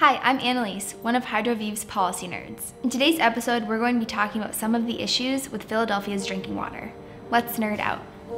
Hi, I'm Annalise, one of Hydroviv's policy nerds. In today's episode, we're going to be talking about some of the issues with Philadelphia's drinking water. Let's nerd out.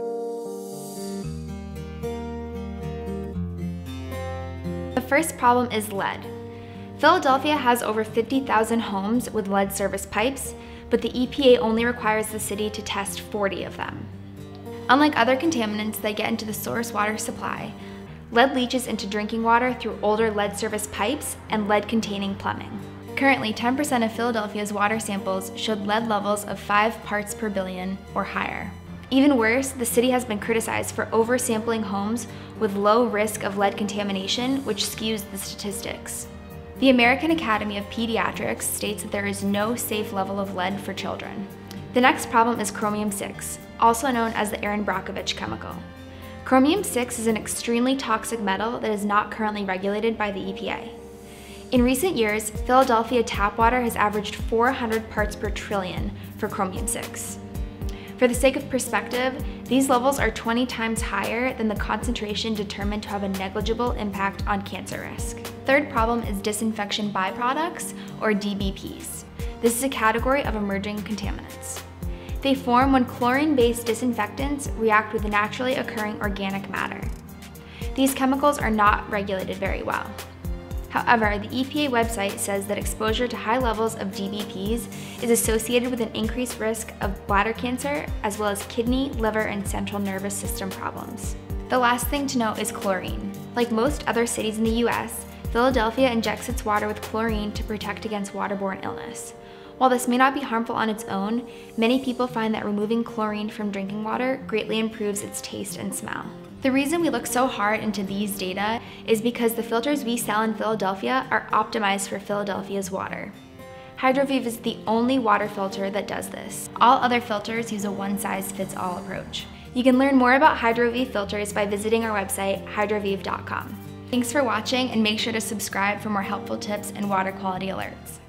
The first problem is lead. Philadelphia has over 50,000 homes with lead service pipes, but the EPA only requires the city to test 40 of them. Unlike other contaminants that get into the source water supply, lead leaches into drinking water through older lead service pipes and lead-containing plumbing. Currently, 10% of Philadelphia's water samples showed lead levels of 5 parts per billion or higher. Even worse, the city has been criticized for oversampling homes with low risk of lead contamination, which skews the statistics. The American Academy of Pediatrics states that there is no safe level of lead for children. The next problem is Chromium-6, also known as the Aaron Brockovich chemical. Chromium-6 is an extremely toxic metal that is not currently regulated by the EPA. In recent years, Philadelphia tap water has averaged 400 parts per trillion for Chromium-6. For the sake of perspective, these levels are 20 times higher than the concentration determined to have a negligible impact on cancer risk. Third problem is disinfection byproducts, or DBPs. This is a category of emerging contaminants. They form when chlorine-based disinfectants react with naturally occurring organic matter. These chemicals are not regulated very well. However, the EPA website says that exposure to high levels of DBPs is associated with an increased risk of bladder cancer, as well as kidney, liver, and central nervous system problems. The last thing to note is chlorine. Like most other cities in the US, Philadelphia injects its water with chlorine to protect against waterborne illness. While this may not be harmful on its own, many people find that removing chlorine from drinking water greatly improves its taste and smell. The reason we look so hard into these data is because the filters we sell in Philadelphia are optimized for Philadelphia's water. Hydroviv is the only water filter that does this. All other filters use a one-size-fits-all approach. You can learn more about Hydroviv filters by visiting our website, hydroviv.com. Thanks for watching, and make sure to subscribe for more helpful tips and water quality alerts.